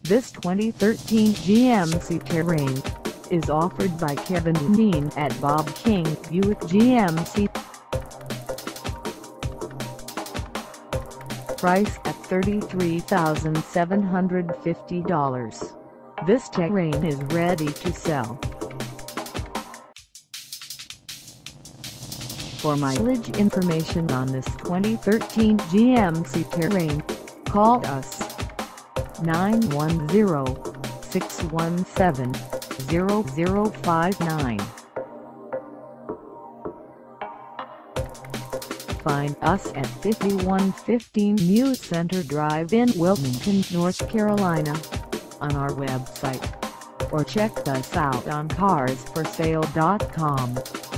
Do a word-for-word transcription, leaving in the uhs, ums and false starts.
This twenty thirteen G M C Terrain is offered by Kevin Dineen at Bob King Buick G M C. Price at thirty-three thousand seven hundred fifty dollars. This Terrain is ready to sell. For mileage information on this twenty thirteen G M C Terrain, call us nine one zero, six one seven, zero zero five nine. Find us at fifty-one fifteen New Center Drive in Wilmington, North Carolina, on our website, or check us out on cars for sale dot com.